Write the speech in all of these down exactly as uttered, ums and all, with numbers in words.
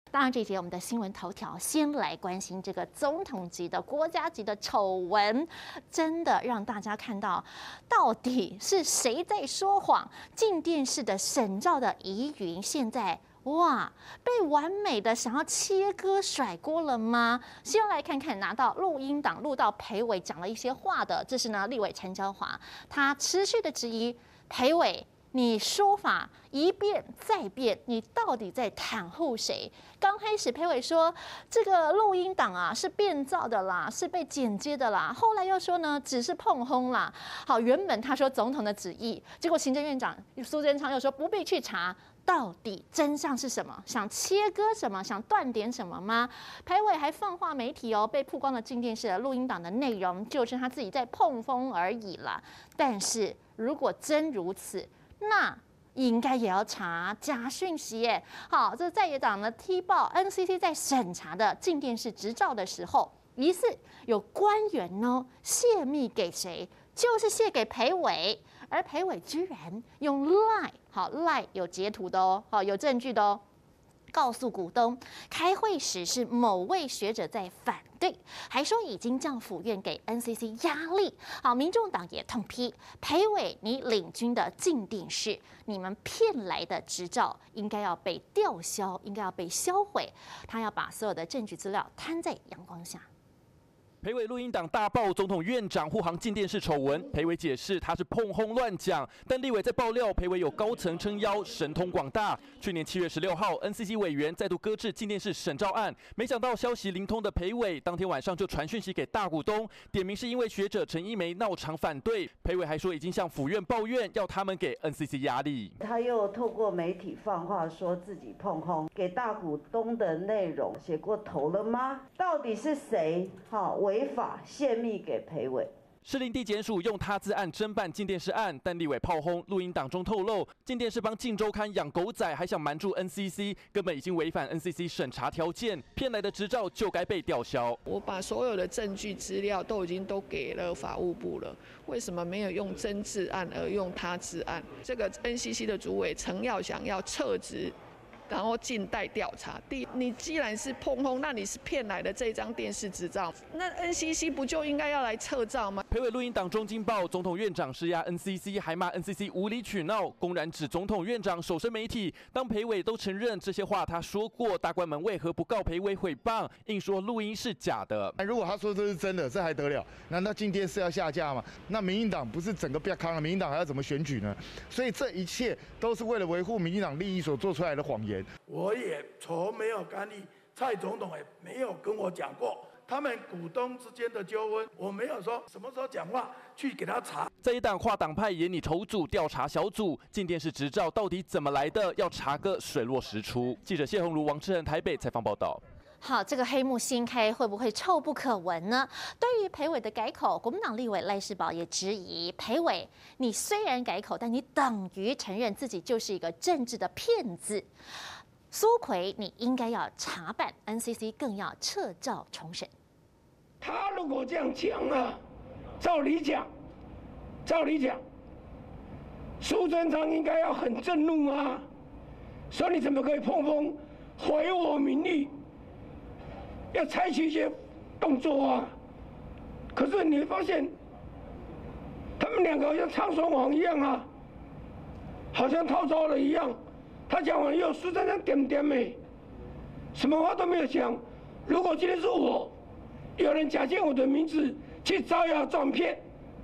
当然，这节我们的新闻头条先来关心这个总统级的国家级的丑闻，真的让大家看到到底是谁在说谎。进电视的审照的疑云，现在哇被完美的想要切割甩锅了吗？先来看看拿到录音档录到裴伟讲了一些话的，这是呢立委陈椒华，他持续的质疑裴伟。你说法一变再变，你到底在袒护谁？刚开始裴伟说这个录音档啊是变造的啦，是被剪接的啦，后来又说呢只是碰轰啦。好，原本他说总统的旨意，结果行政院长苏贞昌又说不必去查。到底真相是什么？想切割什么？想断点什么吗？裴伟还放话媒体哦，被曝光了进电视的录音档的内容，就是他自己在碰风而已啦。但是如果真如此，那应该也要查假讯息耶。好，这在野党呢踢爆 N C C 在审查的进电视执照的时候，疑似有官员呢泄密给谁？就是泄给裴伟，而裴伟居然用 Line， 好 Line 有截图的哦，好有证据的哦。告诉股东，开会时是某位学者在反对，还说已经将府院给 N C C 压力。好，民众党也痛批裴伟，你领军的进电视，你们骗来的执照应该要被吊销，应该要被销毁。他要把所有的证据资料摊在阳光下。 裴伟录音档大爆总统院长护航进电视丑闻，裴伟解释他是碰轰乱讲，但立委在爆料裴伟有高层撑腰，神通广大。去年七月十六号 ，N C C 委员再度搁置进电视审照案，没想到消息灵通的裴伟当天晚上就传讯息给大股东，点名是因为学者陈一梅闹场反对。裴伟还说已经向府院抱怨，要他们给 N C C 压力。 他又透过媒体放话说自己碰轰，给大股东的内容写过头了吗？到底是谁？好。违法泄密给裴伟。 士林地检署用他资案侦办进电视案，但立委炮轰录音档中透露，进电视帮镜周刊养狗仔，还想瞒住 N C C， 根本已经违反 N C C 审查条件，骗来的执照就该被吊销。 我把所有的证据资料都已经都给了法务部了，为什么没有用真治案而用他治案？这个 N C C 的主委陈耀祥要撤职。然后静待调查。第，你既然是碰轰，那你是骗来的这张电视执照，那 N C C 不就应该要来撤照吗？ 裴伟录音档中惊爆，总统院长施压 N C C， 还骂 N C C 无理取闹，公然指总统院长手伸媒体。当裴伟都承认这些话他说过，大官们为何不告裴伟诽谤，硬说录音是假的？ 如果他说这是真的，这还得了？难道进电视要下架吗？那民进党不是整个不要康了？民进党还要怎么选举呢？所以这一切都是为了维护民进党利益所做出来的谎言。 我也从没有干预，蔡总统也没有跟我讲过他们股东之间的纠纷，我没有说什么时候讲话去给他查。 这一档跨党派研拟筹组调查小组，进电视执照到底怎么来的？要查个水落石出。记者谢宏儒、王志恒台北采访报道。 好，这个黑幕新开会不会臭不可闻呢？对于裴伟的改口，国民党立委赖士葆也质疑裴伟，你虽然改口，但你等于承认自己就是一个政治的骗子。苏揆，你应该要查办 N C C， 更要撤照重审。 他如果这样讲啊，照理讲，照理讲，苏贞昌应该要很震怒啊，说你怎么可以碰风毁我名誉？要采取一些动作啊！可是你会发现，他们两个好像唱双簧一样啊，好像套招了一样。他讲完以后，苏贞昌点点没，什么话都没有讲。如果今天是我，有人假借我的名字去招摇撞骗，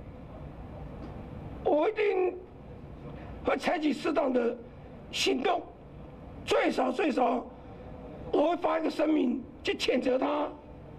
我一定会采取适当的行动，最少最少，我会发一个声明去谴责他。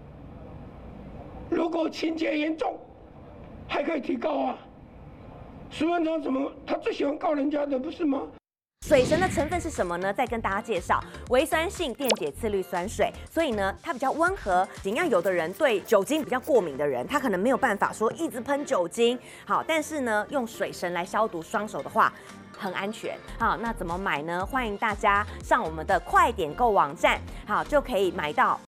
如果情节严重，还可以提告啊。苏贞昌怎么他最喜欢告人家的，不是吗？ 水神的成分是什么呢？再跟大家介绍，微酸性电解次氯酸水，所以呢，它比较温和。尽量有的人对酒精比较过敏的人，他可能没有办法说一直喷酒精。好，但是呢，用水神来消毒双手的话，很安全。好，那怎么买呢？欢迎大家上我们的快点购网站，好就可以买到。